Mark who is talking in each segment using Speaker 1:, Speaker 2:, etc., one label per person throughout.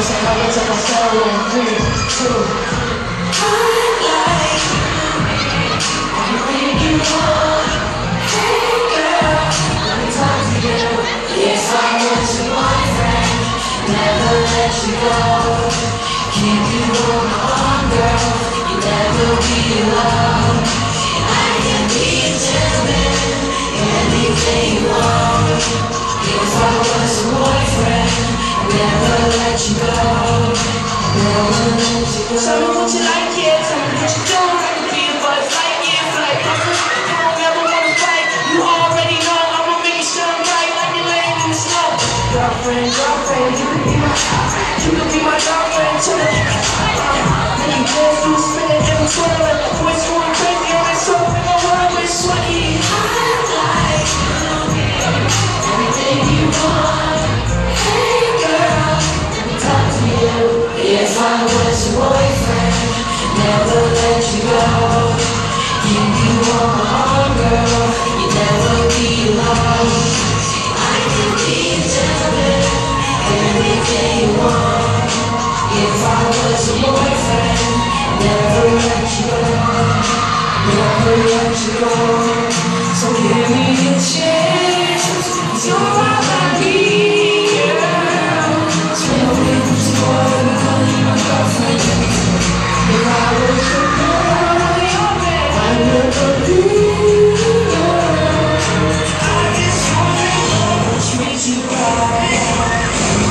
Speaker 1: and I was in my soul in 3, 2. I like everything you want. Hey girl, let me talk to you. Yes, I was your boyfriend, never let you go. Keep you on my arm, girl, you never be alone. I can be a gentleman, anything you want. If I was your boyfriend, never let you go. Never let you go. Tell me what you like, yeah, tell me what you don't. I can be a buzz like, yeah, feel like puzzle. You don't ever wanna fight, you already know. I'ma make it shine bright like you're laying in the snow. Girlfriend, girlfriend, you can be my girlfriend. You can be my girlfriend till the then you dance through spinning every Twitter like the boys going crazy on that soap in the world with sweaty. I like everything you want. Hey girl, let me talk to you. If I was your boyfriend, never let you go. Keep you on my arm, girl, you never be alone. I can be a gentleman, anything you want. If I was your boyfriend, never let you go. Never let you go. So give me a chance, you're all I need, girl. Tell me what you want, I'm calling my girlfriend. If I was your girl, I never leave, girl. I just wanna treat you right.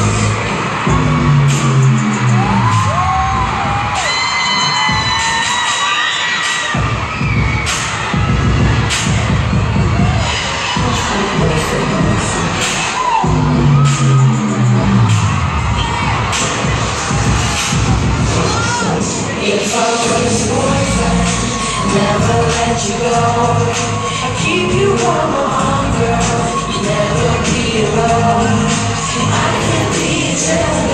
Speaker 1: If I was your boyfriend, never let you go. I keep you on my arm, girl, you never be alone. I can be a gentleman.